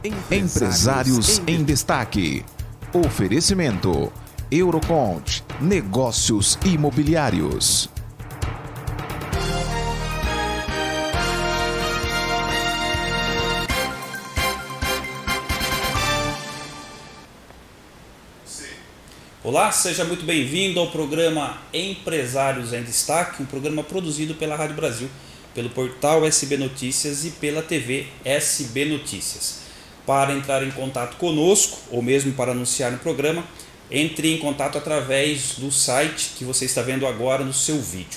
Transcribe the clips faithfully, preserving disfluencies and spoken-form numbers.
Empresários em Destaque. Oferecimento Eurocont, negócios imobiliários. Olá, seja muito bem-vindo ao programa Empresários em Destaque, um programa produzido pela Rádio Brasil, pelo portal S B Notícias e pela T V S B Notícias. Para entrar em contato conosco, ou mesmo para anunciar no programa, entre em contato através do site que você está vendo agora no seu vídeo.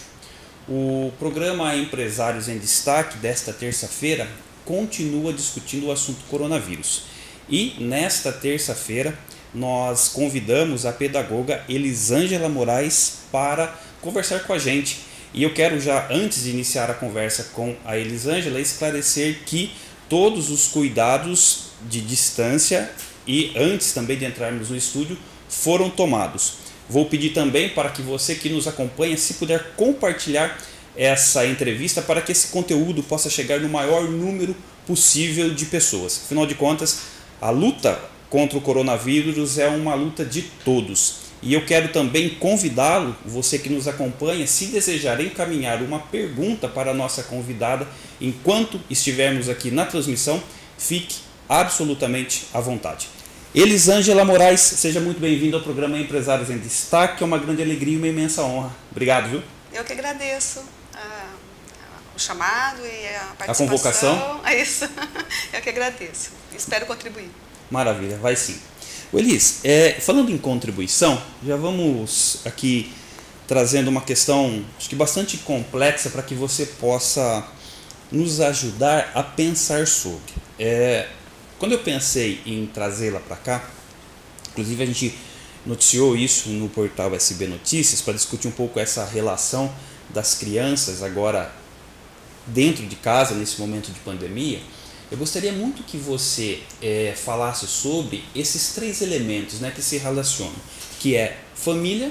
O programa Empresários em Destaque desta terça-feira continua discutindo o assunto coronavírus. E nesta terça-feira nós convidamos a pedagoga Elisângela Moraes para conversar com a gente. E eu quero já, antes de iniciar a conversa com a Elisângela, esclarecer que todos os cuidados de distância e antes também de entrarmos no estúdio foram tomados. Vou pedir também para que você que nos acompanha, se puder compartilhar essa entrevista para que esse conteúdo possa chegar no maior número possível de pessoas. Afinal de contas, a luta contra o coronavírus é uma luta de todos. E eu quero também convidá-lo, você que nos acompanha, se desejar encaminhar uma pergunta para a nossa convidada enquanto estivermos aqui na transmissão, fique absolutamente à vontade. Elisângela Moraes, seja muito bem-vindo ao programa Empresários em Destaque. É uma grande alegria e uma imensa honra. Obrigado, viu? Eu que agradeço a, o chamado e a participação. A convocação. É isso. Eu que agradeço. Espero contribuir. Maravilha, vai sim. O Elis, é, falando em contribuição, já vamos aqui trazendo uma questão, acho que bastante complexa, para que você possa nos ajudar a pensar sobre. É, quando eu pensei em trazê-la para cá, inclusive a gente noticiou isso no portal S B Notícias, para discutir um pouco essa relação das crianças agora dentro de casa, nesse momento de pandemia. Eu gostaria muito que você é, falasse sobre esses três elementos, né, que se relacionam, que é família,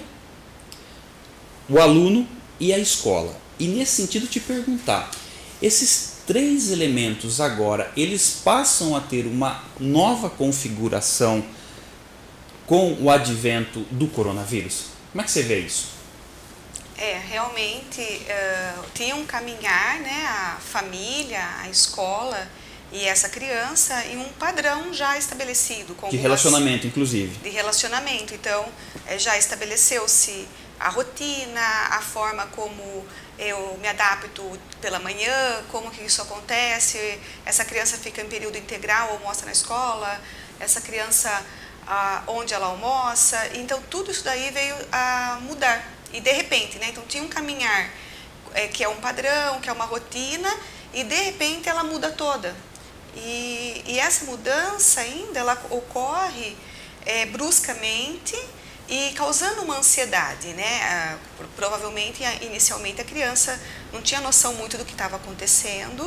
o aluno e a escola. E nesse sentido te perguntar, esses três elementos agora, eles passam a ter uma nova configuração com o advento do coronavírus? Como é que você vê isso? É, realmente uh, tinha um caminhar, né, a família, a escola e essa criança em um padrão já estabelecido. Com de relacionamento, inclusive. De relacionamento. Então, é, já estabeleceu-se a rotina, a forma como eu me adapto pela manhã, como que isso acontece. Essa criança fica em período integral, almoça na escola, essa criança, ah, onde ela almoça. Então, tudo isso daí veio a mudar. E de repente, né? Então, tinha um caminhar é, que é um padrão, que é uma rotina, e de repente ela muda toda. E, e essa mudança ainda, ela ocorre é, bruscamente e causando uma ansiedade, né? Ah, provavelmente, inicialmente, a criança não tinha noção muito do que estava acontecendo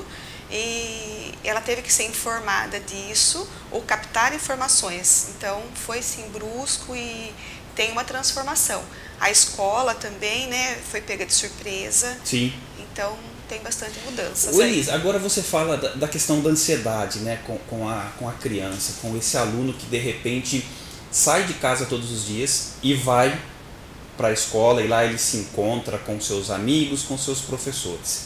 e ela teve que ser informada disso ou captar informações. Então, foi sim brusco e tem uma transformação. A escola também, né, foi pega de surpresa. Sim. Então, tem bastante mudanças. O Elis, agora você fala da, da questão da ansiedade, né, com, com, a, com a criança, com esse aluno que de repente sai de casa todos os dias e vai para a escola e lá ele se encontra com seus amigos, com seus professores.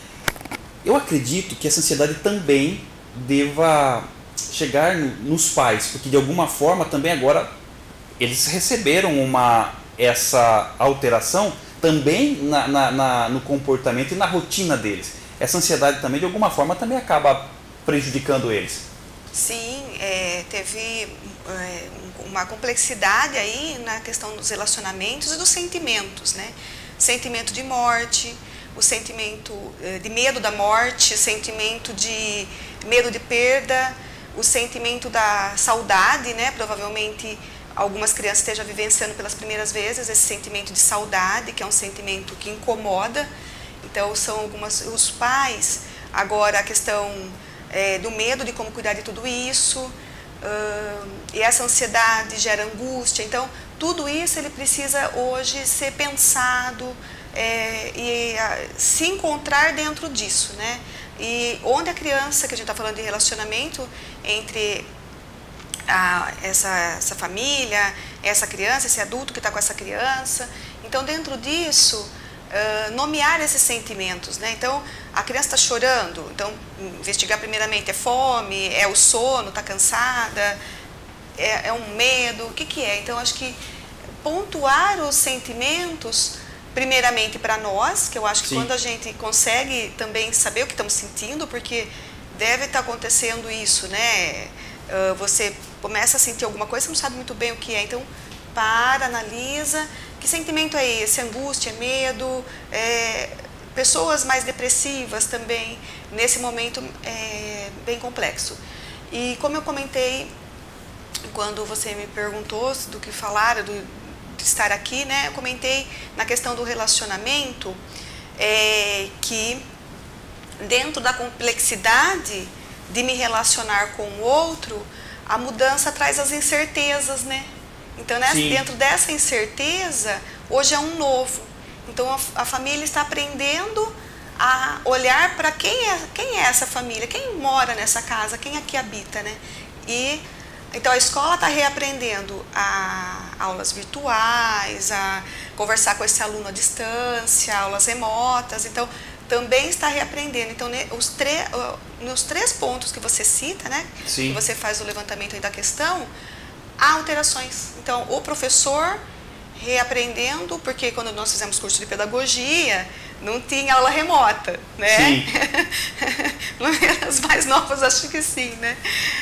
Eu acredito que essa ansiedade também deva chegar no, nos pais, porque de alguma forma também agora eles receberam uma, essa alteração também na, na, na, no comportamento e na rotina deles. Essa ansiedade também, de alguma forma, também acaba prejudicando eles. Sim, é, teve é, uma complexidade aí na questão dos relacionamentos e dos sentimentos, né? Sentimento de morte, o sentimento de medo da morte, sentimento de medo de perda, o sentimento da saudade, né? Provavelmente algumas crianças estejam vivenciando pelas primeiras vezes esse sentimento de saudade, que é um sentimento que incomoda. Então, são algumas, os pais, agora a questão é, do medo de como cuidar de tudo isso, uh, e essa ansiedade gera angústia. Então, tudo isso ele precisa hoje ser pensado é, e a, se encontrar dentro disso, né? E onde a criança, que a gente está falando de relacionamento, entre a, essa, essa família, essa criança, esse adulto que está com essa criança. Então, dentro disso, uh, nomear esses sentimentos, né? Então, a criança está chorando, então, investigar primeiramente, é fome, é o sono, está cansada, é, é um medo, o que que é? Então, acho que pontuar os sentimentos, primeiramente para nós, que eu acho que Sim. quando a gente consegue também saber o que estamos sentindo, porque deve estar acontecendo isso, né? Uh, você começa a sentir alguma coisa, você não sabe muito bem o que é, então para, analisa, que sentimento é esse? Angústia, medo, é, pessoas mais depressivas também, nesse momento é bem complexo. E como eu comentei, quando você me perguntou do que falar, do, de estar aqui, né, eu comentei na questão do relacionamento, é, que dentro da complexidade de me relacionar com o outro, a mudança traz as incertezas, né? Então, né, dentro dessa incerteza, hoje é um novo. Então, a, a família está aprendendo a olhar para quem é, quem é essa família, quem mora nessa casa, quem aqui habita, né? E, então, a escola está reaprendendo a aulas virtuais, a conversar com esse aluno à distância, aulas remotas. Então, também está reaprendendo. Então, né, os nos três pontos que você cita, né? Sim. Que você faz o levantamento aí da questão, há alterações. Então, o professor reaprendendo, porque quando nós fizemos curso de pedagogia, não tinha aula remota, né? Sim. As mais novas acho que sim, né?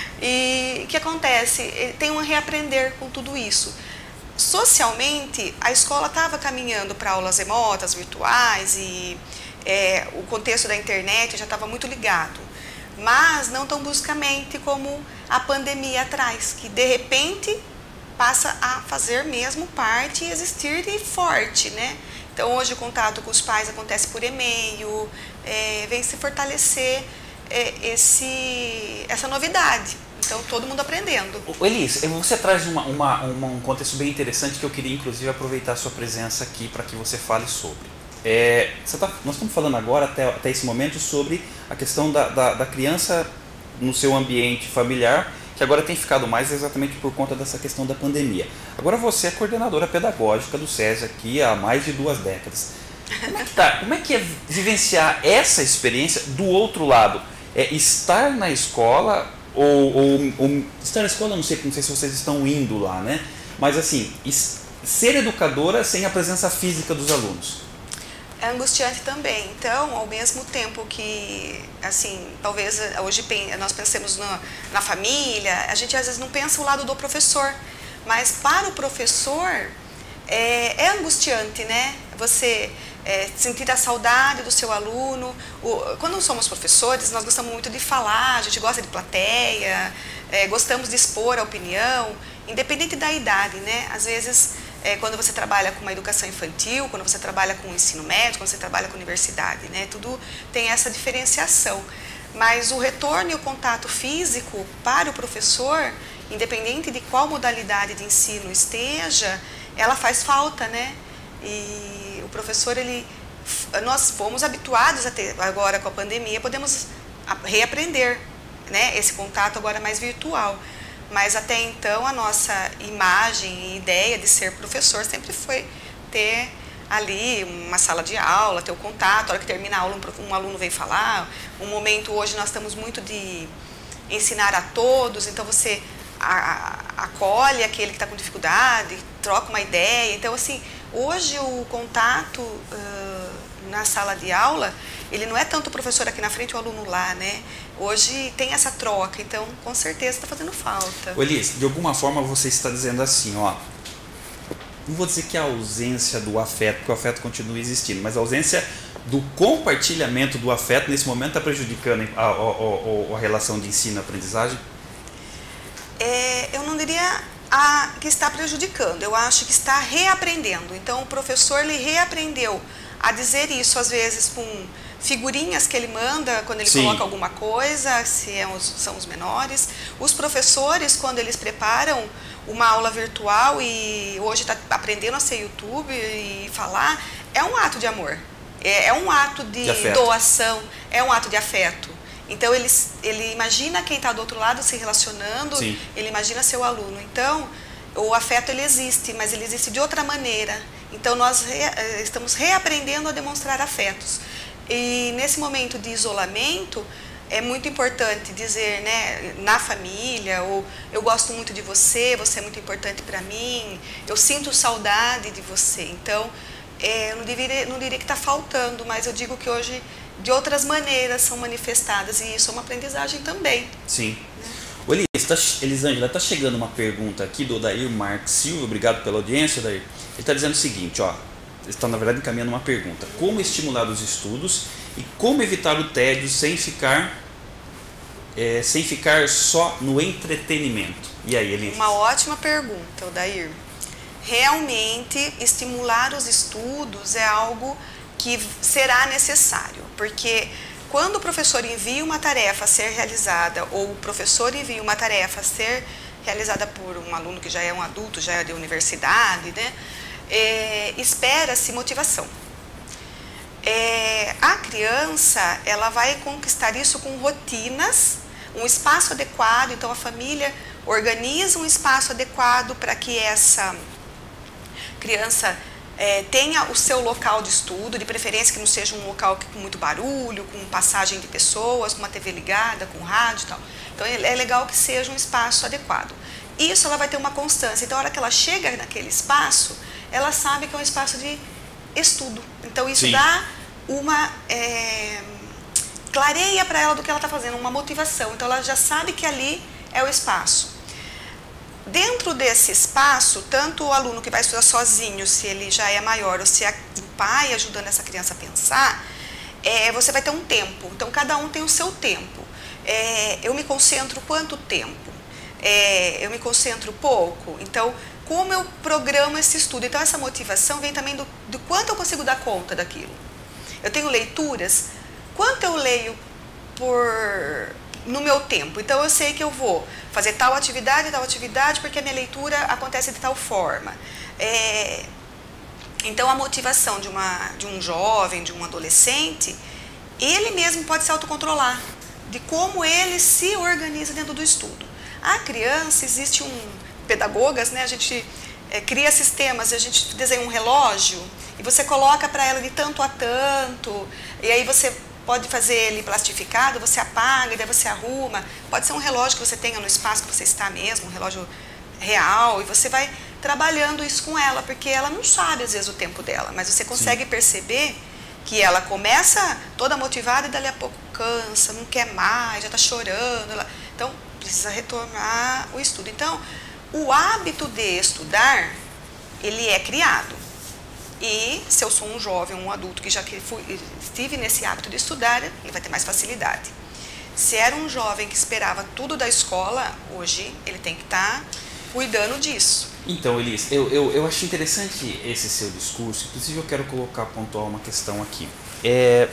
E o que acontece? Tem um reaprender com tudo isso. Socialmente, a escola estava caminhando para aulas remotas, virtuais, e é, o contexto da internet já estava muito ligado. Mas não tão bruscamente como a pandemia traz, que de repente passa a fazer mesmo parte e existir de forte, né? Então hoje o contato com os pais acontece por e-mail, é, vem se fortalecer é, esse, essa novidade. Então todo mundo aprendendo. Elis, você traz uma, uma, uma, um contexto bem interessante que eu queria inclusive aproveitar a sua presença aqui para que você fale sobre. É, você tá, nós estamos falando agora, até, até esse momento, sobre a questão da, da, da criança no seu ambiente familiar, que agora tem ficado mais exatamente por conta dessa questão da pandemia. Agora você é coordenadora pedagógica do SESI aqui há mais de duas décadas. Como é que, tá? Como é, que é vivenciar essa experiência do outro lado? É estar na escola, ou, ou, ou estar na escola, não sei, não sei se vocês estão indo lá, né? Mas assim, ser educadora sem a presença física dos alunos. É angustiante também. Então, ao mesmo tempo que, assim, talvez hoje nós pensemos na, na família, a gente às vezes não pensa o lado do professor, mas para o professor é, é angustiante, né? Você é, sentir a saudade do seu aluno. O, quando somos professores, nós gostamos muito de falar, a gente gosta de plateia, é, gostamos de expor a opinião, independente da idade, né? Às vezes, É, quando você trabalha com uma educação infantil, quando você trabalha com o ensino médio, quando você trabalha com a universidade, né? Tudo tem essa diferenciação. Mas o retorno e o contato físico para o professor, independente de qual modalidade de ensino esteja, ela faz falta, né? E o professor, ele, nós fomos habituados a ter, agora com a pandemia, podemos reaprender, né? Esse contato agora mais virtual. Mas até então a nossa imagem e ideia de ser professor sempre foi ter ali uma sala de aula, ter o contato, a hora que termina a aula um, um aluno vem falar. Um momento hoje nós estamos muito de ensinar a todos, então você a, a, acolhe aquele que está com dificuldade, troca uma ideia. Então assim, hoje o contato uh, na sala de aula, ele não é tanto o professor aqui na frente e o aluno lá, né? Hoje tem essa troca, então com certeza está fazendo falta. Ô Elis, de alguma forma você está dizendo assim, ó, não vou dizer que a ausência do afeto, porque o afeto continua existindo, mas a ausência do compartilhamento do afeto nesse momento está prejudicando a, a, a, a relação de ensino-aprendizagem? É, eu não diria a, que está prejudicando, eu acho que está reaprendendo. Então o professor ele reaprendeu a dizer isso, às vezes com figurinhas que ele manda quando ele Sim. coloca alguma coisa, se é os, são os menores. Os professores, quando eles preparam uma aula virtual e hoje está aprendendo a ser YouTube e falar, é um ato de amor, é, é um ato de, de doação, é um ato de afeto. Então, ele, ele imagina quem está do outro lado se relacionando, Sim. ele imagina seu aluno. Então, o afeto ele existe, mas ele existe de outra maneira. Então, nós re, estamos reaprendendo a demonstrar afetos. E nesse momento de isolamento, é muito importante dizer, né, na família, ou eu gosto muito de você, você é muito importante para mim, eu sinto saudade de você. Então, é, eu não diria, não diria que está faltando, mas eu digo que hoje, de outras maneiras, são manifestadas, e isso é uma aprendizagem também. Sim. Né? Ô, Elis, tá, Elisângela, está chegando uma pergunta aqui do Odair Marques Silva, obrigado pela audiência, Odair. Ele está dizendo o seguinte, ó, ele está, na verdade, encaminhando uma pergunta. Como estimular os estudos e como evitar o tédio sem ficar, é, sem ficar só no entretenimento? E aí, Elis? Uma ótima pergunta, Odair. Realmente, estimular os estudos é algo que será necessário, porque quando o professor envia uma tarefa a ser realizada, ou o professor envia uma tarefa a ser realizada por um aluno que já é um adulto, já é de universidade, né, é, espera-se motivação. É, a criança, ela vai conquistar isso com rotinas, um espaço adequado, então a família organiza um espaço adequado para que essa criança é, tenha o seu local de estudo, de preferência que não seja um local com muito barulho, com passagem de pessoas, com uma T V ligada, com rádio e tal. Então é legal que seja um espaço adequado. Isso ela vai ter uma constância, então a hora que ela chega naquele espaço, ela sabe que é um espaço de estudo. Então isso Sim. dá uma... É, clareia para ela do que ela está fazendo, uma motivação. Então ela já sabe que ali é o espaço. Dentro desse espaço, tanto o aluno que vai estudar sozinho, se ele já é maior, ou se é o pai ajudando essa criança a pensar, é, você vai ter um tempo. Então, cada um tem o seu tempo. É, eu me concentro quanto tempo? É, eu me concentro pouco? Então, como eu programo esse estudo? Então, essa motivação vem também do, do quanto eu consigo dar conta daquilo. Eu tenho leituras, quanto eu leio por... no meu tempo. Então, eu sei que eu vou fazer tal atividade, tal atividade, porque a minha leitura acontece de tal forma. É, então, a motivação de, uma, de um jovem, de um adolescente, ele mesmo pode se autocontrolar, de como ele se organiza dentro do estudo. A criança, existe um... pedagogas, né, a gente é, cria sistemas, a gente desenha um relógio, e você coloca para ela de tanto a tanto, e aí você... pode fazer ele plastificado, você apaga, e daí você arruma. Pode ser um relógio que você tenha no espaço que você está mesmo, um relógio real, e você vai trabalhando isso com ela, porque ela não sabe, às vezes, o tempo dela, mas você consegue Sim. perceber que ela começa toda motivada e dali a pouco cansa, não quer mais, já está chorando. Ela... Então, precisa retomar o estudo. Então, o hábito de estudar, ele é criado. E se eu sou um jovem, um adulto que já fui, estive nesse hábito de estudar, ele vai ter mais facilidade. Se era um jovem que esperava tudo da escola, hoje ele tem que estar cuidando disso. Então, Elis, eu, eu, eu achei interessante esse seu discurso, inclusive eu quero colocar, pontuar uma questão aqui. É,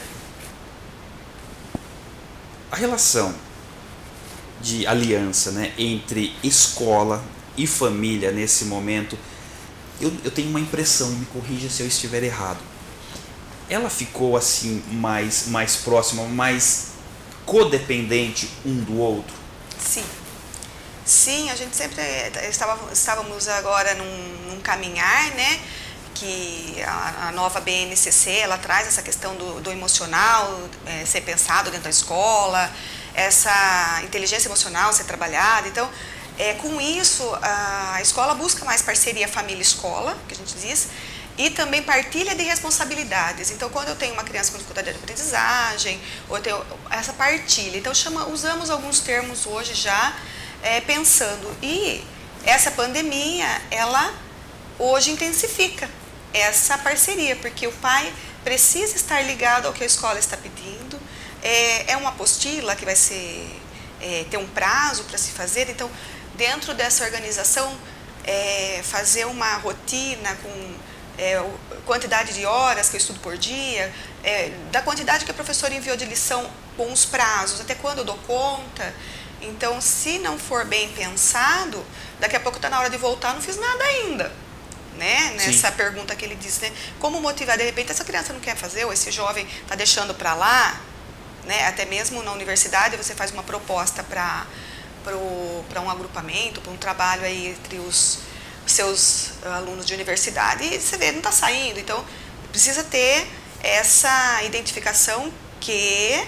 a relação de aliança, né, entre escola e família nesse momento, Eu, eu tenho uma impressão, e me corrija se eu estiver errado, ela ficou assim mais, mais próxima, mais codependente um do outro? Sim. Sim, a gente sempre estava, estávamos agora num, num caminhar, né, que a, a nova B N C C, ela traz essa questão do, do emocional é, ser pensado dentro da escola, essa inteligência emocional ser trabalhada. Então, É, com isso, a escola busca mais parceria família-escola, que a gente diz, e também partilha de responsabilidades. Então, quando eu tenho uma criança com dificuldade de aprendizagem, ou eu tenho essa partilha, então chama, usamos alguns termos hoje já é, pensando. E essa pandemia, ela hoje intensifica essa parceria, porque o pai precisa estar ligado ao que a escola está pedindo, é, é uma apostila que vai ser, é, ter um prazo para se fazer, então... Dentro dessa organização, é, fazer uma rotina com é, quantidade de horas que eu estudo por dia, é, da quantidade que a professora enviou de lição com os prazos, até quando eu dou conta. Então, se não for bem pensado, daqui a pouco está na hora de voltar, não fiz nada ainda. Né? Nessa Sim. pergunta que ele disse, né? Como motivar? De repente, essa criança não quer fazer, ou esse jovem está deixando para lá. né? Até mesmo na universidade você faz uma proposta para para um agrupamento, para um trabalho aí entre os seus alunos de universidade e você vê, não está saindo. Então, precisa ter essa identificação que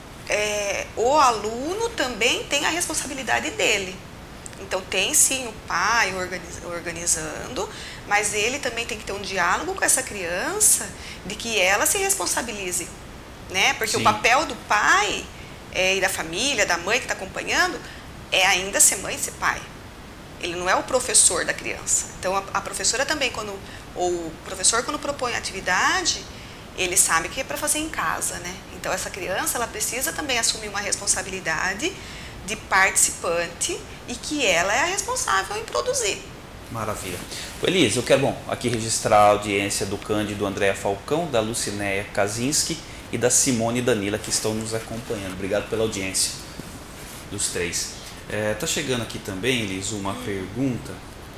é, o aluno também tem a responsabilidade dele. Então, tem sim o pai organiz, organizando, mas ele também tem que ter um diálogo com essa criança de que ela se responsabilize, né? Porque sim, o papel do pai é, e da família, da mãe que está acompanhando, é ainda ser mãe e ser pai. Ele não é o professor da criança. Então, a, a professora também, quando, ou o professor, quando propõe atividade, ele sabe que é para fazer em casa, né? Então, essa criança, ela precisa também assumir uma responsabilidade de participante e que ela é a responsável em produzir. Maravilha. Elise, eu quero, bom, aqui registrar a audiência do Cândido Andréa Falcão, da Lucinéia Kaczynski e da Simone Danila, que estão nos acompanhando. Obrigado pela audiência dos três. É, tá chegando aqui também, Elis, uma hum. pergunta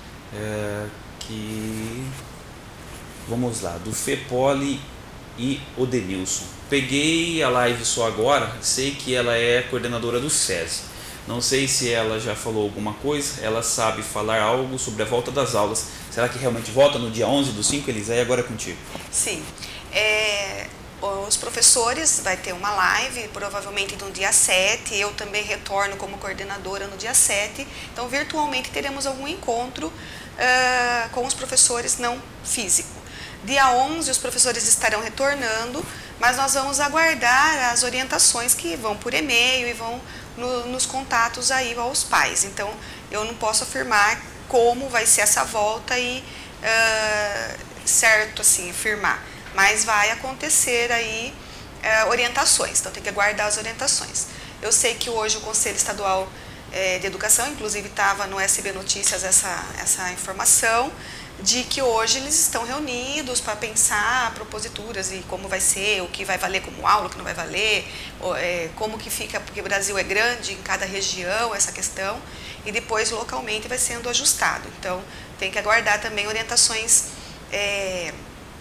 é, que, vamos lá, do Fepoli e Odenilson. Peguei a live só agora, sei que ela é coordenadora do SESI. Não sei se ela já falou alguma coisa, ela sabe falar algo sobre a volta das aulas. Será que realmente volta no dia onze do cinco, Elis? Aí agora é contigo. Sim. É... Os professores, vai ter uma live, provavelmente no dia sete, eu também retorno como coordenadora no dia sete, então virtualmente teremos algum encontro uh, com os professores não físico. Dia onze os professores estarão retornando, mas nós vamos aguardar as orientações que vão por e-mail e vão no, nos contatos aí aos pais. Então eu não posso afirmar como vai ser essa volta e uh, certo assim, afirmar. Mas vai acontecer aí é, orientações, então tem que aguardar as orientações. Eu sei que hoje o Conselho Estadual é, de Educação, inclusive estava no S B Notícias essa, essa informação, de que hoje eles estão reunidos para pensar proposituras e como vai ser, o que vai valer como aula, o que não vai valer, é, como que fica, porque o Brasil é grande em cada região, essa questão, e depois localmente vai sendo ajustado. Então tem que aguardar também orientações é,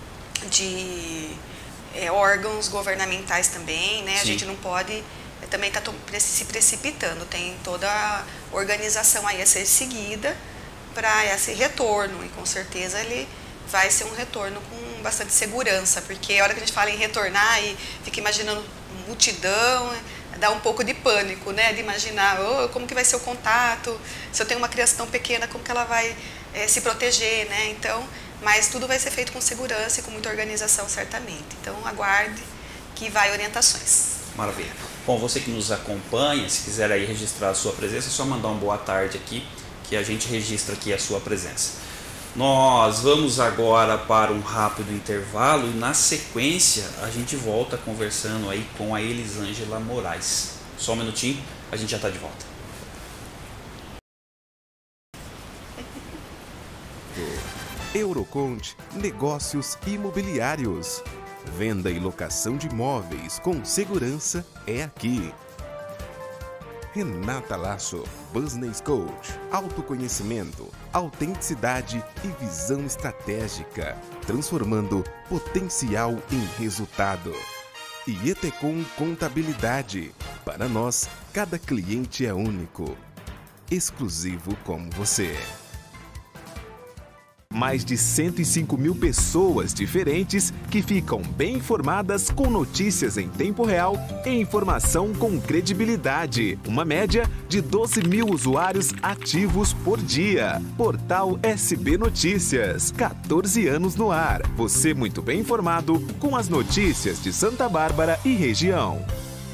de é, órgãos governamentais também, né? A gente não pode é, também estar tá se precipitando, tem toda a organização aí a ser seguida para esse retorno, e com certeza ele vai ser um retorno com bastante segurança, porque a hora que a gente fala em retornar e fica imaginando multidão, dá um pouco de pânico, né? De imaginar oh, como que vai ser o contato, se eu tenho uma criança tão pequena, como que ela vai é, se proteger, né? Então, mas tudo vai ser feito com segurança e com muita organização, certamente. Então, aguarde que vai orientações. Maravilha. Bom, você que nos acompanha, se quiser aí registrar a sua presença, é só mandar um boa tarde aqui, que a gente registra aqui a sua presença. Nós vamos agora para um rápido intervalo e, na sequência, a gente volta conversando aí com a Elisângela Moraes. Só um minutinho, a gente já está de volta. Eurocont Negócios Imobiliários. Venda e locação de imóveis com segurança é aqui. Renata Lasso, Business Coach, autoconhecimento, autenticidade e visão estratégica, transformando potencial em resultado. E Etecom Contabilidade, para nós, cada cliente é único, exclusivo como você. Mais de cento e cinco mil pessoas diferentes que ficam bem informadas com notícias em tempo real e informação com credibilidade. Uma média de doze mil usuários ativos por dia. Portal S B Notícias. quatorze anos no ar. Você muito bem informado com as notícias de Santa Bárbara e região.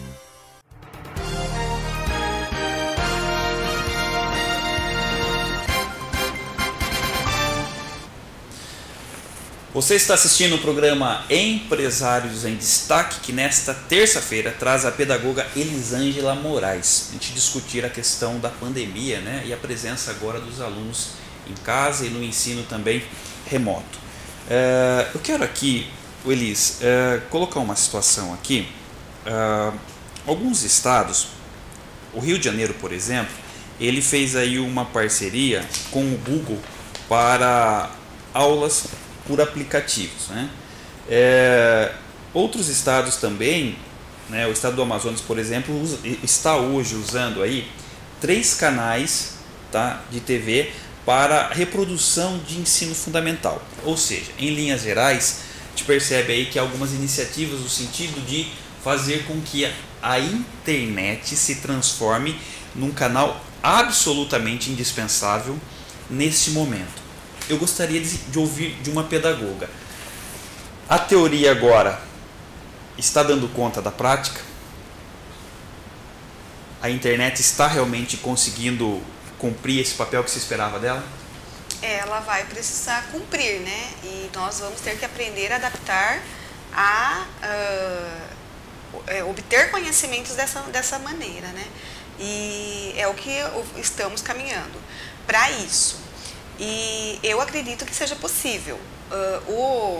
Você está assistindo o programa Empresários em Destaque, que nesta terça-feira traz a pedagoga Elisângela Moraes. A gente discutir a questão da pandemia, né, e a presença agora dos alunos em casa e no ensino também remoto. Uh, eu quero aqui, Elis, uh, colocar uma situação aqui. Uh, alguns estados, o Rio de Janeiro, por exemplo, ele fez aí uma parceria com o Google para aulas por aplicativos, né? É, outros estados também né, o estado do Amazonas, por exemplo, usa, está hoje usando aí três canais, tá, de T V para reprodução de ensino fundamental. Ou seja, em linhas gerais, a gente percebe aí que há algumas iniciativas no sentido de fazer com que a internet se transforme num canal absolutamente indispensável neste momento. Eu gostaria de, de ouvir de uma pedagoga. A teoria agora está dando conta da prática? A internet está realmente conseguindo cumprir esse papel que se esperava dela? Ela vai precisar cumprir, né? E nós vamos ter que aprender a adaptar a uh, obter conhecimentos dessa, dessa maneira, né? E é o que estamos caminhando para isso. E eu acredito que seja possível. Uh, o,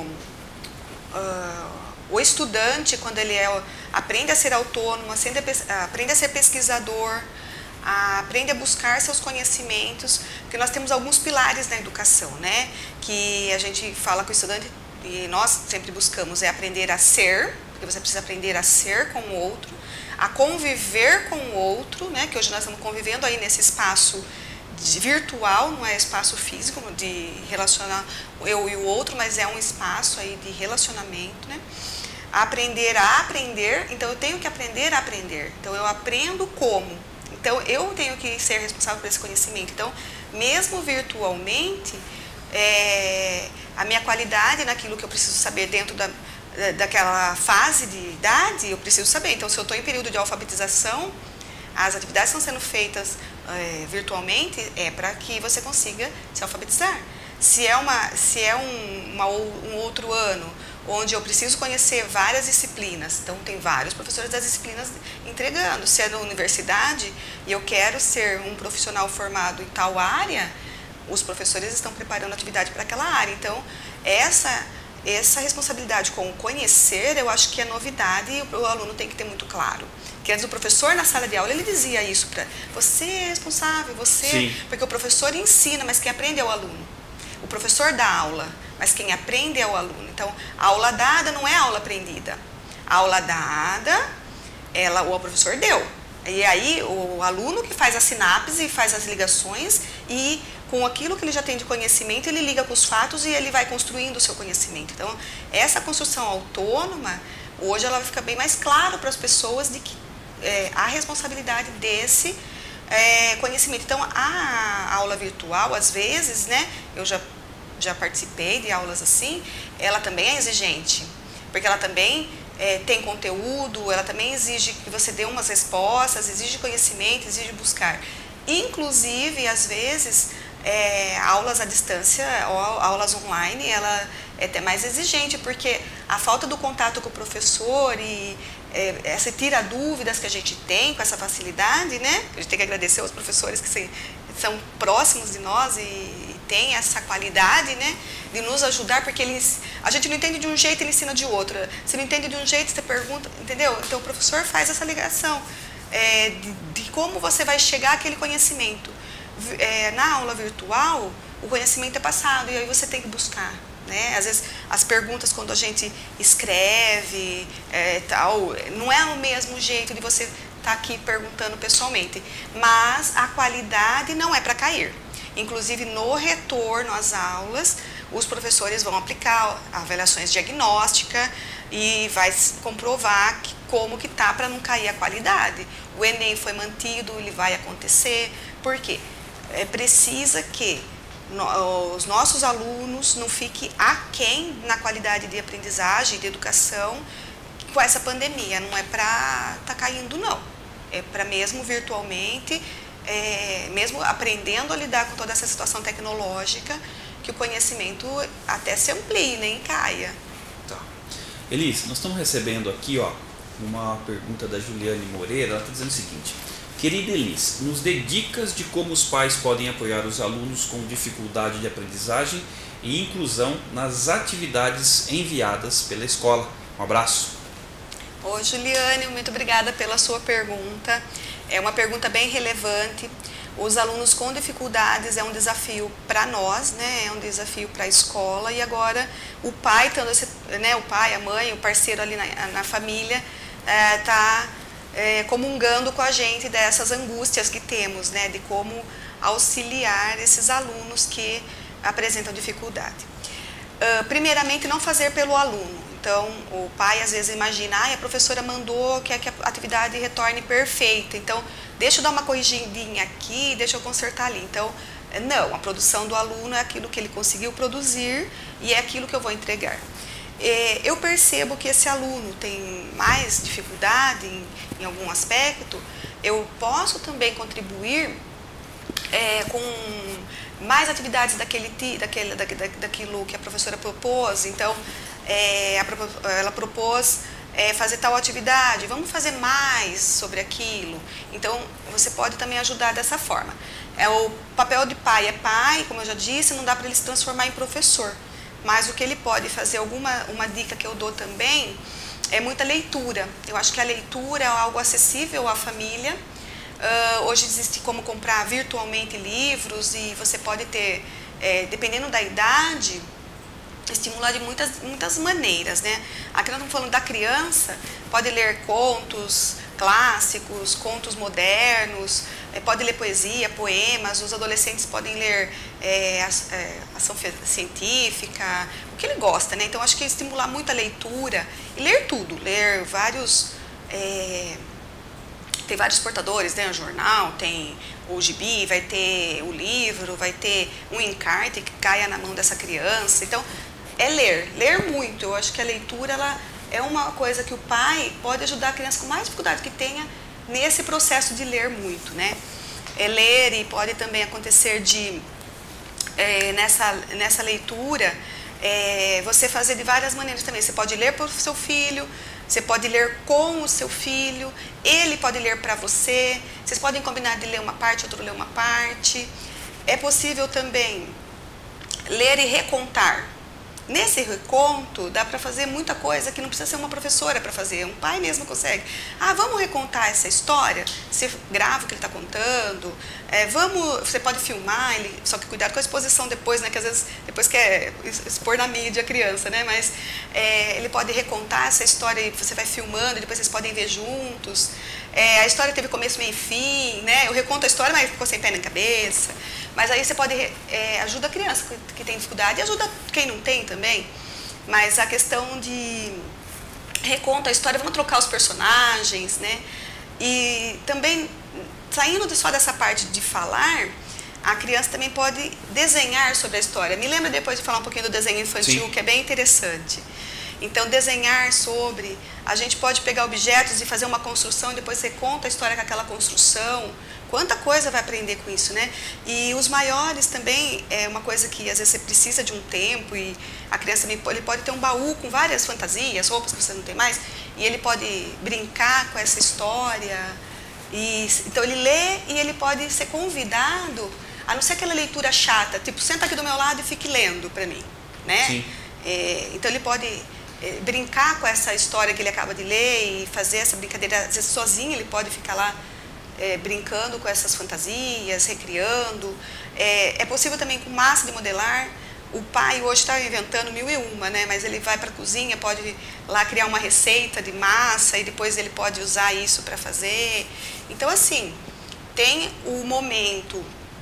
uh, o estudante, quando ele é, aprende a ser autônomo, aprende a ser pesquisador, a, aprende a buscar seus conhecimentos, porque nós temos alguns pilares na educação, né? Que a gente fala com o estudante e nós sempre buscamos é aprender a ser, porque você precisa aprender a ser com o outro, a conviver com o outro, né? Que hoje nós estamos convivendo aí nesse espaço virtual, não é espaço físico de relacionar eu e o outro, mas é um espaço aí de relacionamento, né? Aprender a aprender, então eu tenho que aprender a aprender, então eu aprendo como, então eu tenho que ser responsável por esse conhecimento, então mesmo virtualmente, é, a minha qualidade naquilo que eu preciso saber dentro da, daquela fase de idade, eu preciso saber, então se eu estou em período de alfabetização, as atividades estão sendo feitas é, virtualmente, é para que você consiga se alfabetizar. Se é, uma, se é um, uma, um outro ano onde eu preciso conhecer várias disciplinas, então tem vários professores das disciplinas entregando. Se é na universidade e eu quero ser um profissional formado em tal área, os professores estão preparando atividade para aquela área. Então, essa, essa responsabilidade com o conhecer, eu acho que é novidade e o aluno tem que ter muito claro. Que antes o professor na sala de aula, ele dizia isso para você é responsável, você... Sim. Porque o professor ensina, mas quem aprende é o aluno. O professor dá aula, mas quem aprende é o aluno. Então, a aula dada não é a aula aprendida. A aula dada, ela, o professor deu. E aí, o aluno que faz a sinapse e faz as ligações e com aquilo que ele já tem de conhecimento, ele liga com os fatos e ele vai construindo o seu conhecimento. Então, essa construção autônoma, hoje ela vai ficar bem mais claro para as pessoas de que é, a responsabilidade desse é, conhecimento. Então, a aula virtual, às vezes, né, eu já, já participei de aulas assim, ela também é exigente, porque ela também é, tem conteúdo, ela também exige que você dê umas respostas, exige conhecimento, exige buscar. Inclusive, às vezes, é, aulas à distância, ou aulas online, ela é até mais exigente, porque a falta do contato com o professor e é, essa tira dúvidas que a gente tem com essa facilidade, né? A gente tem que agradecer aos professores que se, são próximos de nós e, e têm essa qualidade, né? De nos ajudar, porque eles, a gente não entende de um jeito, ele ensina de outro. Se não entende de um jeito, você pergunta, entendeu? Então o professor faz essa ligação é, de, de como você vai chegar àquele conhecimento. É, na aula virtual, o conhecimento é passado e aí você tem que buscar. Né? Às vezes as perguntas quando a gente escreve, é, tal, não é o mesmo jeito de você estar tá aqui perguntando pessoalmente, mas a qualidade não é para cair. Inclusive no retorno às aulas, os professores vão aplicar avaliações diagnósticas e vai comprovar que, como que tá para não cair a qualidade. O Enem foi mantido, ele vai acontecer, por quê? É, precisa que os nossos alunos não fiquem aquém na qualidade de aprendizagem, de educação, com essa pandemia. Não é para estar tá caindo, não. É para mesmo virtualmente, é, mesmo aprendendo a lidar com toda essa situação tecnológica, que o conhecimento até se amplie, nem caia. Tá. Elis, nós estamos recebendo aqui ó, uma pergunta da Juliane Moreira, ela está dizendo o seguinte: querida Elis, nos dê dicas de como os pais podem apoiar os alunos com dificuldade de aprendizagem e inclusão nas atividades enviadas pela escola. Um abraço. Oi, Juliane, muito obrigada pela sua pergunta. É uma pergunta bem relevante. Os alunos com dificuldades é um desafio para nós, né? É um desafio para a escola e agora o pai, tendo esse, né, o pai, a mãe, o parceiro ali na, na família, está é, é, comungando com a gente dessas angústias que temos, né, de como auxiliar esses alunos que apresentam dificuldade. Uh, primeiramente, não fazer pelo aluno. Então, o pai às vezes imagina, ah, a professora mandou que a atividade retorne perfeita, então deixa eu dar uma corrigidinha aqui, deixa eu consertar ali. Então, não, a produção do aluno é aquilo que ele conseguiu produzir e é aquilo que eu vou entregar. Eu percebo que esse aluno tem mais dificuldade em, em algum aspecto, eu posso também contribuir é, com mais atividades daquele, daquele, da, daquilo que a professora propôs. Então, é, a, ela propôs é, fazer tal atividade, vamos fazer mais sobre aquilo. Então, você pode também ajudar dessa forma. É, o papel de pai é pai, como eu já disse, não dá para ele se transformar em professor. Mas o que ele pode fazer, alguma uma dica que eu dou também, é muita leitura. Eu acho que a leitura é algo acessível à família. Uh, hoje existe como comprar virtualmente livros e você pode ter, é, dependendo da idade, estimular de muitas, muitas maneiras, né? Aqui nós estamos falando da criança, pode ler contos clássicos, contos modernos, é, pode ler poesia, poemas, os adolescentes podem ler é, é, ação científica, o que ele gosta, né? Então acho que estimular muito a leitura e ler tudo, ler vários... É, tem vários portadores, né? O jornal, tem o gibi, vai ter o livro, vai ter um encarte que caia na mão dessa criança. Então, é ler, ler muito. Eu acho que a leitura ela é uma coisa que o pai pode ajudar a criança com mais dificuldade que tenha nesse processo de ler muito, né? É ler e pode também acontecer de, é, nessa, nessa leitura, é, você fazer de várias maneiras também. Você pode ler para o seu filho, você pode ler com o seu filho, ele pode ler para você, vocês podem combinar de ler uma parte, outro ler uma parte. É possível também ler e recontar. Nesse reconto, dá para fazer muita coisa que não precisa ser uma professora para fazer, um pai mesmo consegue. Ah, vamos recontar essa história? Você grava o que ele está contando, é, vamos, você pode filmar, ele, só que cuidado com a exposição depois, né, que às vezes depois quer expor na mídia a criança, né, mas é, ele pode recontar essa história e você vai filmando, e depois vocês podem ver juntos. É, a história teve começo, meio e fim, né, eu reconto a história, mas ficou sem pé na cabeça. Mas aí você pode, é, ajuda a criança que tem dificuldade e ajuda quem não tem também. Mas a questão de reconta a história, vamos trocar os personagens, né? E também, saindo só dessa parte de falar, a criança também pode desenhar sobre a história. Me lembra depois de falar um pouquinho do desenho infantil, Sim. que é bem interessante. Então, desenhar sobre, a gente pode pegar objetos e fazer uma construção e depois você conta a história com aquela construção. Quanta coisa vai aprender com isso, né? E os maiores também, é uma coisa que às vezes você precisa de um tempo e a criança ele pode ter um baú com várias fantasias, roupas que você não tem mais, e ele pode brincar com essa história. E, então ele lê e ele pode ser convidado, a não ser aquela leitura chata, tipo, senta aqui do meu lado e fique lendo para mim, né? Sim. É, então ele pode é, brincar com essa história que ele acaba de ler e fazer essa brincadeira, às vezes sozinho ele pode ficar lá É, brincando com essas fantasias, recriando. É, é possível também com massa de modelar. O pai hoje está inventando mil e uma, né? Mas ele vai para a cozinha, pode lá criar uma receita de massa e depois ele pode usar isso para fazer. Então, assim, tem o momento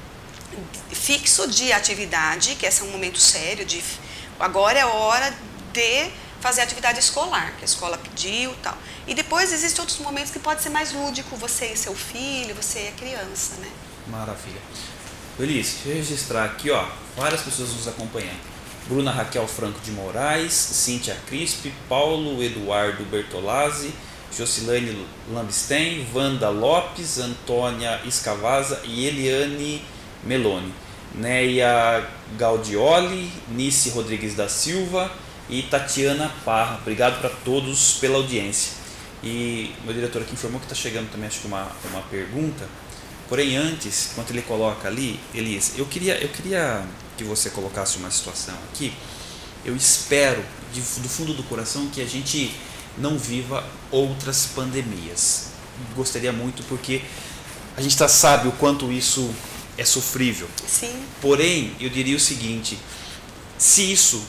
fixo de atividade, que esse é um momento sério, de agora é a hora de fazer atividade escolar, que a escola pediu e tal. E depois existem outros momentos que pode ser mais lúdico, você e seu filho, você e a criança, né? Maravilha. Elis, deixa eu registrar aqui, ó, várias pessoas nos acompanhando. Bruna Raquel Franco de Moraes, Cíntia Crispi, Paulo Eduardo Bertolazzi, Jocilane Lambstein, Wanda Lopes, Antônia Escavaza e Eliane Meloni. Neia Gaudioli, Nice Rodrigues da Silva e Tatiana Parra. Obrigado para todos pela audiência. E meu diretor aqui informou que está chegando também, acho que uma, uma pergunta. Porém, antes, enquanto ele coloca ali, Elis, eu queria, eu queria que você colocasse uma situação aqui. Eu espero, de, do fundo do coração, que a gente não viva outras pandemias. Gostaria muito, porque a gente tá, sabe o quanto isso é sofrível. Sim. Porém, eu diria o seguinte, se isso,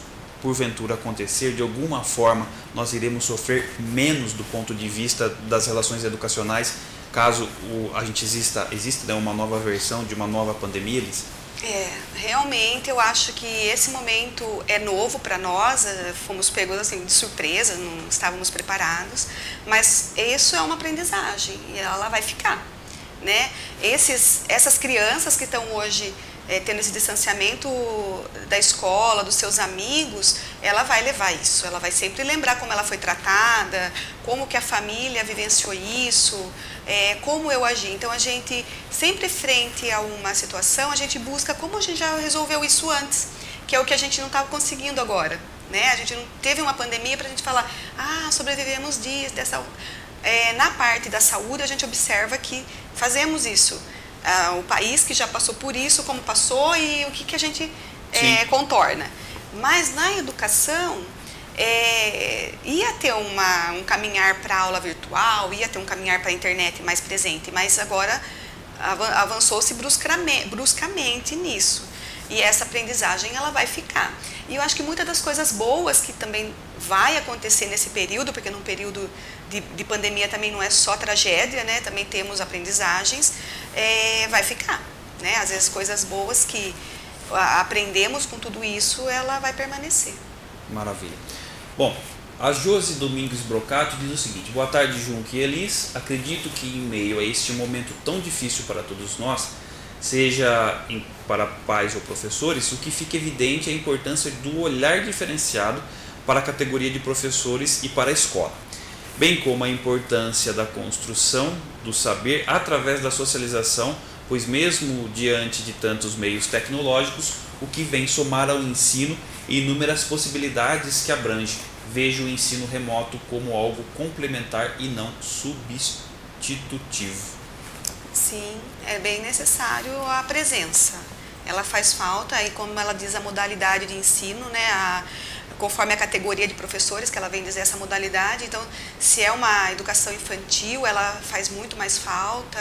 porventura acontecer, de alguma forma nós iremos sofrer menos do ponto de vista das relações educacionais, caso o, a gente exista, exista né, uma nova versão de uma nova pandemia, Elis? É, realmente eu acho que esse momento é novo para nós, fomos pegos assim de surpresa, não estávamos preparados, mas isso é uma aprendizagem e ela vai ficar, né? Esses, essas crianças que estão hoje é, tendo esse distanciamento da escola, dos seus amigos, ela vai levar isso, ela vai sempre lembrar como ela foi tratada, como que a família vivenciou isso, é, como eu agi. Então a gente, sempre frente a uma situação, a gente busca como a gente já resolveu isso antes, que é o que a gente não estava conseguindo agora, né? A gente não teve uma pandemia para a gente falar, ah, sobrevivemos dias dessa... É, na parte da saúde a gente observa que fazemos isso. Ah, o país que já passou por isso, como passou e o que, que a gente é, contorna. Mas na educação, é, ia ter uma, um caminhar para a aula virtual, ia ter um caminhar para a internet mais presente, mas agora avançou-se bruscamente, bruscamente nisso. E essa aprendizagem ela vai ficar. E eu acho que muitas das coisas boas que também vai acontecer nesse período, porque num período de, de pandemia também não é só tragédia, né? Também temos aprendizagens, é, vai ficar, né? Às vezes coisas boas que aprendemos com tudo isso, ela vai permanecer. Maravilha. Bom, a Josi Domingues Brocato diz o seguinte: boa tarde, Junque e Elis. Acredito que em meio a este momento tão difícil para todos nós, seja em, para pais ou professores, o que fica evidente é a importância do olhar diferenciado para a categoria de professores e para a escola, bem como a importância da construção do saber através da socialização, pois mesmo diante de tantos meios tecnológicos, o que vem somar ao ensino e inúmeras possibilidades que abrange. Vejo o ensino remoto como algo complementar e não substitutivo. Sim, é bem necessário a presença. Ela faz falta, e como ela diz a modalidade de ensino, né, a, conforme a categoria de professores que ela vem dizer essa modalidade, então se é uma educação infantil, ela faz muito mais falta,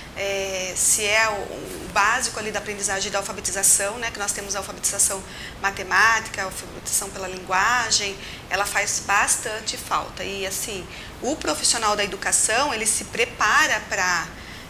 é, se é o, o básico ali da aprendizagem da alfabetização, né, que nós temos a alfabetização matemática, a alfabetização pela linguagem, ela faz bastante falta. E assim, o profissional da educação, ele se prepara para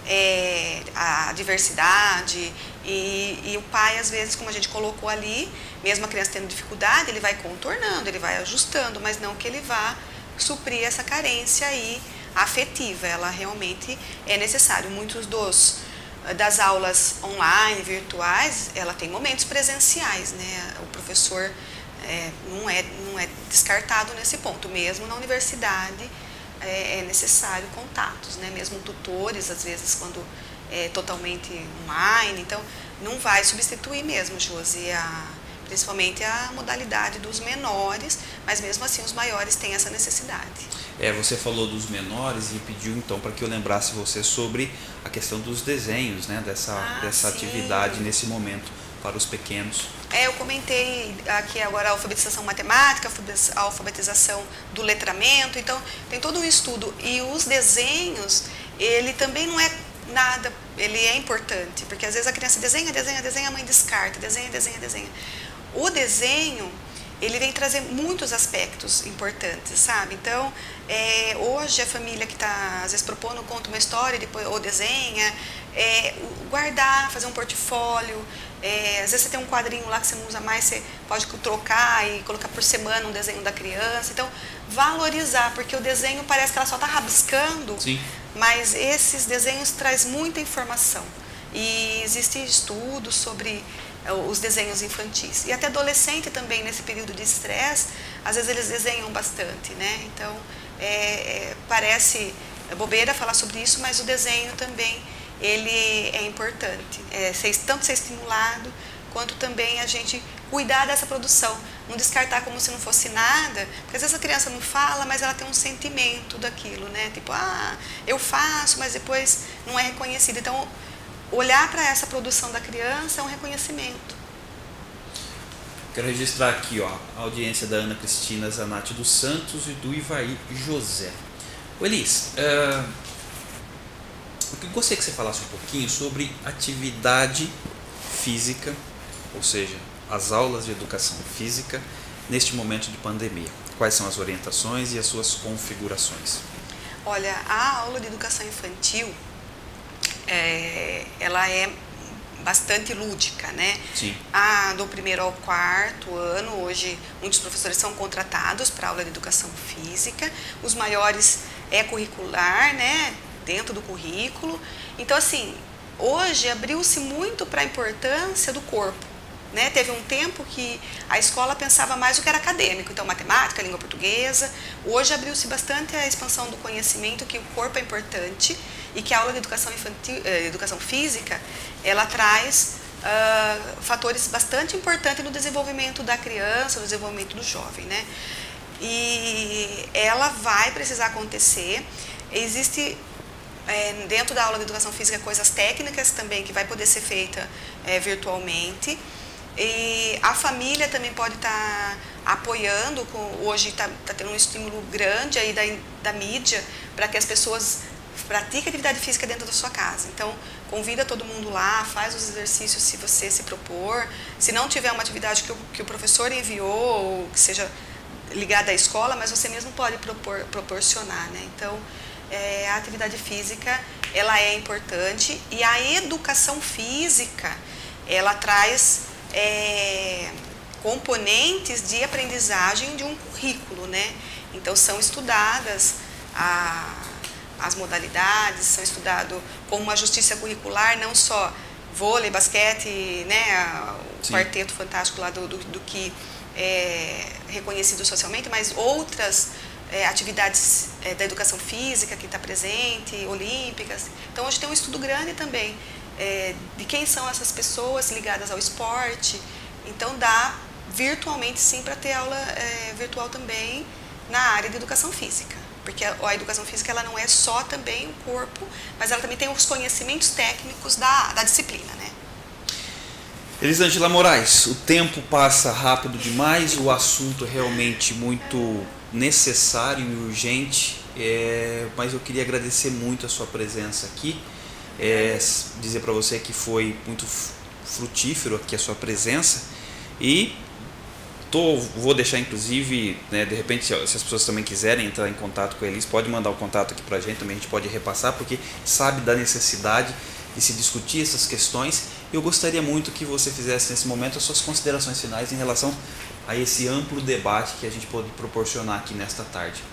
É, a diversidade e, e o pai, às vezes, como a gente colocou ali, mesmo a criança tendo dificuldade, ele vai contornando, ele vai ajustando, mas não que ele vá suprir essa carência aí afetiva. Ela realmente é necessário. Muitos dos das aulas online, virtuais, ela tem momentos presenciais, né? O professor é, não, é, não é descartado nesse ponto, mesmo na universidade. É necessário contatos, né? Mesmo tutores, às vezes, quando é totalmente online. Então, não vai substituir mesmo, Josi, a, principalmente a modalidade dos menores, mas mesmo assim os maiores têm essa necessidade. É, você falou dos menores e pediu então para que eu lembrasse você sobre a questão dos desenhos, né? Dessa, ah, dessa atividade nesse momento para os pequenos. É, eu comentei aqui agora a alfabetização matemática, a alfabetização do letramento, então tem todo um estudo. E os desenhos, ele também não é nada, ele é importante, porque às vezes a criança desenha, desenha, desenha, a mãe descarta, desenha, desenha, desenha. O desenho, ele vem trazer muitos aspectos importantes, sabe? Então, é, hoje a família que está, às vezes, propondo, conta uma história, depois, ou desenha, é, guardar, fazer um portfólio. É, às vezes você tem um quadrinho lá que você não usa mais, você pode trocar e colocar por semana um desenho da criança. Então, valorizar, porque o desenho parece que ela só está rabiscando, Sim. Mas esses desenhos trazem muita informação. E existem estudos sobre os desenhos infantis. E até adolescente também, nesse período de estresse, às vezes eles desenham bastante, né? Então, é, é, parece bobeira falar sobre isso, mas o desenho também, ele é importante. É, ser, tanto ser estimulado, quanto também a gente cuidar dessa produção. Não descartar como se não fosse nada, porque às vezes a criança não fala, mas ela tem um sentimento daquilo, né? Tipo, ah, eu faço, mas depois não é reconhecido. Então, olhar para essa produção da criança é um reconhecimento. Quero registrar aqui, ó, a audiência da Ana Cristina Zanatti dos Santos e do Ivaí José. Ô Elis, uh, eu gostaria que você falasse um pouquinho sobre atividade física, ou seja, as aulas de educação física neste momento de pandemia? Quais são as orientações e as suas configurações? Olha, a aula de educação infantil, é, ela é bastante lúdica, né? Sim. A, do primeiro ao quarto ano, hoje muitos professores são contratados para aula de educação física, os maiores é curricular, né? Dentro do currículo. Então, assim, hoje abriu-se muito para a importância do corpo. Né? Teve um tempo que a escola pensava mais o que era acadêmico, então matemática, língua portuguesa. Hoje abriu-se bastante a expansão do conhecimento que o corpo é importante e que a aula de educação infantil, eh, educação física, ela traz uh, fatores bastante importantes no desenvolvimento da criança, no desenvolvimento do jovem, né? E ela vai precisar acontecer. Existe é, dentro da aula de educação física coisas técnicas também que vai poder ser feita é, virtualmente. E a família também pode estar tá apoiando, com, hoje está tá tendo um estímulo grande aí da, da mídia para que as pessoas pratiquem atividade física dentro da sua casa. Então, convida todo mundo lá, faz os exercícios se você se propor. Se não tiver uma atividade que o, que o professor enviou, ou que seja ligada à escola, mas você mesmo pode propor, proporcionar, né? Então, é, a atividade física, ela é importante e a educação física, ela traz É, componentes de aprendizagem de um currículo, né? Então são estudadas a, as modalidades, são estudado como uma justiça curricular, não só vôlei, basquete, né? O Sim. quarteto fantástico lá do, do, do que é reconhecido socialmente, mas outras é, atividades é, da educação física que está presente, olímpicas. Então hoje tem um estudo grande também É, de quem são essas pessoas ligadas ao esporte. Então dá virtualmente sim para ter aula é, virtual também na área de educação física, porque a, a educação física ela não é só também o corpo, mas ela também tem os conhecimentos técnicos da, da disciplina, né? Elisângela Moraes, o tempo passa rápido demais, o assunto é realmente muito necessário e urgente, é, mas eu queria agradecer muito a sua presença aqui. É, dizer para você que foi muito frutífero aqui a sua presença e tô, vou deixar inclusive, né, de repente se as pessoas também quiserem entrar em contato com a Elis, pode mandar o contato aqui para a gente, também a gente pode repassar, porque sabe da necessidade de se discutir essas questões. Eu gostaria muito que você fizesse nesse momento as suas considerações finais em relação a esse amplo debate que a gente pode proporcionar aqui nesta tarde.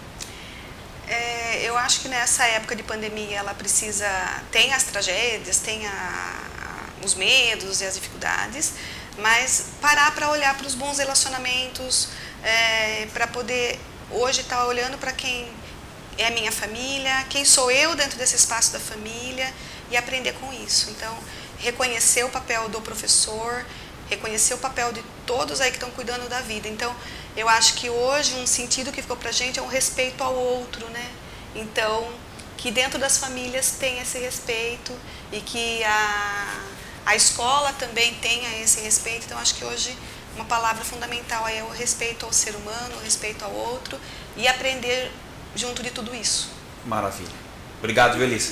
É, eu acho que nessa época de pandemia ela precisa, tem as tragédias, tem a, a, os medos e as dificuldades, mas parar para olhar para os bons relacionamentos, é, para poder hoje estar olhando para quem é a minha família, quem sou eu dentro desse espaço da família e aprender com isso. Então, reconhecer o papel do professor, reconhecer o papel de todos aí que estão cuidando da vida. Então, eu acho que hoje um sentido que ficou pra gente é um respeito ao outro, né? Então, que dentro das famílias tenha esse respeito e que a, a escola também tenha esse respeito. Então, acho que hoje uma palavra fundamental é o respeito ao ser humano, o respeito ao outro e aprender junto de tudo isso. Maravilha. Obrigado, Elisa.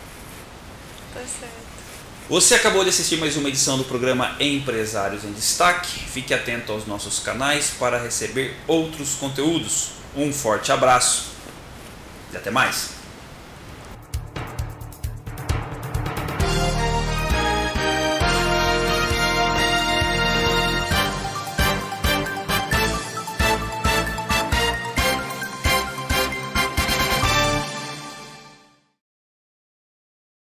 Tá certo. Você acabou de assistir mais uma edição do programa Empresários em Destaque. Fique atento aos nossos canais para receber outros conteúdos. Um forte abraço e até mais.